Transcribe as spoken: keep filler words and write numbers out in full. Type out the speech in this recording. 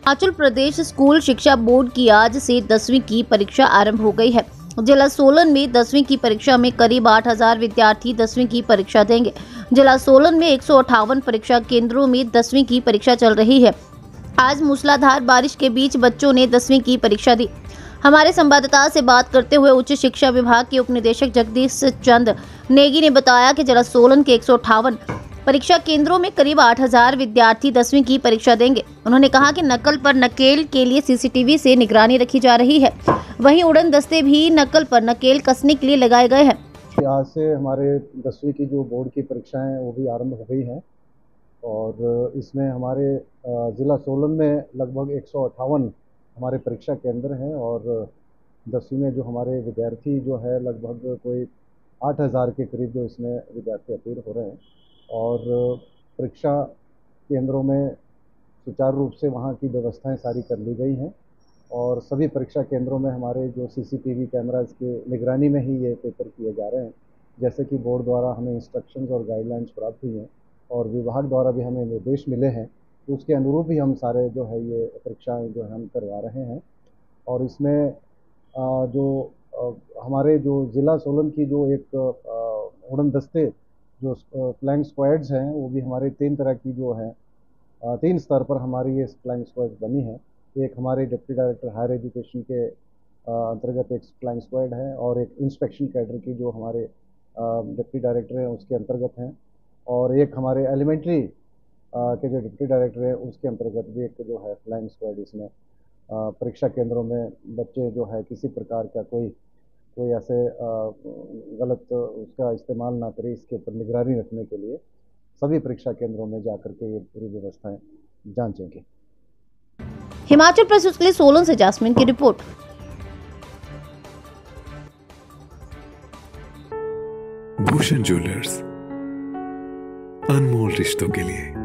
Himachal Pradesh school शिक्षा board की आज से दसवीं की परीक्षा आरंभ हो गई है। जिला सोलन में दसवीं की परीक्षा में करीब आठ हजार विद्यार्थी दसवीं की परीक्षा देंगे। जिला सोलन में एक सौ अट्ठावन परीक्षा केंद्रों में दसवीं की परीक्षा चल रही है। आज मूसलाधार बारिश के बीच बच्चों ने दसवीं की परीक्षा दी। हमारे संवाददाता से बात करते हुए उच्च शिक्षा विभाग के उप निदेशक जगदीश चंद नेगी ने बताया कि जिला सोलन के एक सौ अट्ठावन परीक्षा केंद्रों में करीब आठ हजार विद्यार्थी दसवीं की परीक्षा देंगे। उन्होंने कहा कि नकल पर नकेल के लिए सीसीटीवी से निगरानी रखी जा रही है। वहीं उड़न दस्ते भी नकल पर नकेल कसने के लिए लगाए गए हैं। आज से हमारे दसवीं की जो बोर्ड की परीक्षाएं हैं वो भी आरंभ हो गई हैं और इसमें हमारे ज़िला सोलन में लगभग एक सौ अट्ठावन हमारे परीक्षा केंद्र हैं और दसवीं में जो हमारे विद्यार्थी जो है लगभग कोई आठ हज़ार के करीब जो इसमें विद्यार्थी अपील हो रहे हैं और परीक्षा केंद्रों में सुचारू रूप से वहाँ की व्यवस्थाएं सारी कर ली गई हैं और सभी परीक्षा केंद्रों में हमारे जो सीसीटीवी कैमराज के निगरानी में ही ये पेपर किए जा रहे हैं। जैसे कि बोर्ड द्वारा हमें इंस्ट्रक्शंस और गाइडलाइंस प्राप्त हुई हैं और विभाग द्वारा भी हमें निर्देश मिले हैं, तो उसके अनुरूप ही हम सारे जो है ये परीक्षाएं जो हम करवा रहे हैं। और इसमें जो हमारे जो ज़िला सोलन की जो एक उड़न दस्ते जो फ्लाइंग स्क्वाड्स हैं वो भी हमारे तीन तरह की जो हैं तीन स्तर पर हमारी ये फ्लाइंग स्क्वाड बनी है। एक हमारे डिप्टी डायरेक्टर हायर एजुकेशन के अंतर्गत एक फ्लाइंग स्क्वाड है और एक इंस्पेक्शन कैडर की जो हमारे डिप्टी डायरेक्टर हैं उसके अंतर्गत हैं और एक हमारे एलिमेंट्री के जो डिप्टी डायरेक्टर हैं उसके अंतर्गत भी एक जो है फ्लाइंग स्क्वाड इसमें परीक्षा केंद्रों में बच्चे जो है किसी प्रकार का कोई कोई ऐसे गलत उसका इस्तेमाल ना करे, इसके ऊपर निगरानी रखने के लिए सभी परीक्षा केंद्रों में जाकर के ये पूरी व्यवस्थाएं जांचेंगे। हिमाचल प्रेस के लिए सोलन से जास्मिन की रिपोर्ट। भूषण ज्वेलर्स, अनमोल रिश्तों के लिए।